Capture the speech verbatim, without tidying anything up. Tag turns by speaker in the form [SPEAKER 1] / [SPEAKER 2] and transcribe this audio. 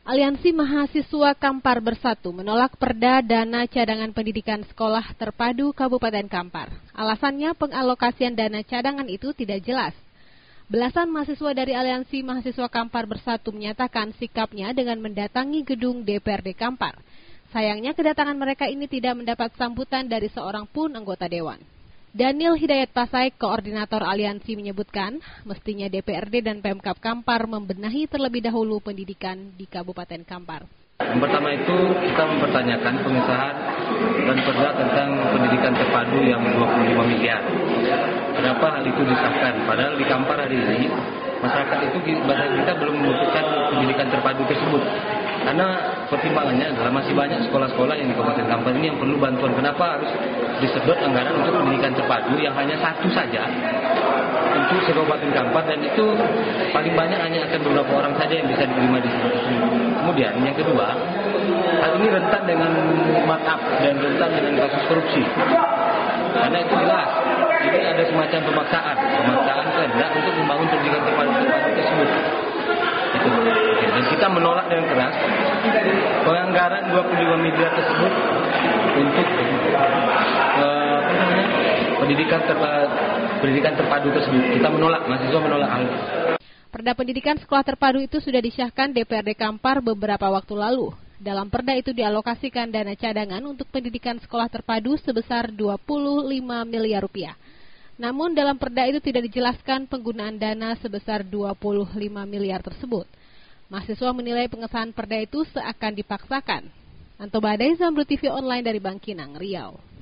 [SPEAKER 1] Aliansi Mahasiswa Kampar Bersatu menolak perda dana cadangan pendidikan sekolah terpadu Kabupaten Kampar. Alasannya pengalokasian dana cadangan itu tidak jelas. Belasan mahasiswa dari Aliansi Mahasiswa Kampar Bersatu menyatakan sikapnya dengan mendatangi gedung D P R D Kampar. Sayangnya kedatangan mereka ini tidak mendapat sambutan dari seorang pun anggota dewan. Daniel Hidayat Pasai, koordinator aliansi, menyebutkan mestinya D P R D dan Pemkab Kampar membenahi terlebih dahulu pendidikan di Kabupaten Kampar.
[SPEAKER 2] Yang pertama itu kita mempertanyakan pengesahan dan perda tentang pendidikan terpadu yang dua puluh lima miliar. Kenapa hal itu disahkan? Padahal di Kampar hari ini masyarakat itu bahasa kita belum membutuhkan pendidikan terpadu tersebut. Karena pertimbangannya adalah masih banyak sekolah-sekolah yang di Kabupaten Kampar ini yang perlu bantuan. Kenapa harus disedot anggaran untuk pendidikan terpadu yang hanya satu saja untuk Kabupaten Kampar, dan itu paling banyak hanya akan beberapa orang saja yang bisa diterima di situ. Kemudian yang kedua, hal ini rentan dengan markup dan rentan dengan kasus korupsi. Karena itu jelas, ini ada semacam pemaksaan, pemaksaan kehendak untuk membangun pendidikan terpadu tersebut. Itu. Dan kita menolak dengan keras penganggaran dua puluh lima miliar tersebut untuk uh, pendidikan terpadu, pendidikan terpadu tersebut. Kita menolak, mahasiswa menolak hal itu.
[SPEAKER 1] Perda pendidikan sekolah terpadu itu sudah disahkan D P R D Kampar beberapa waktu lalu. Dalam perda itu dialokasikan dana cadangan untuk pendidikan sekolah terpadu sebesar dua puluh lima miliar rupiah. Namun dalam perda itu tidak dijelaskan penggunaan dana sebesar dua puluh lima miliar tersebut. Mahasiswa menilai pengesahan perda itu seakan dipaksakan. Anto Badai, Zamrud T V Online dari Bangkinang, Riau.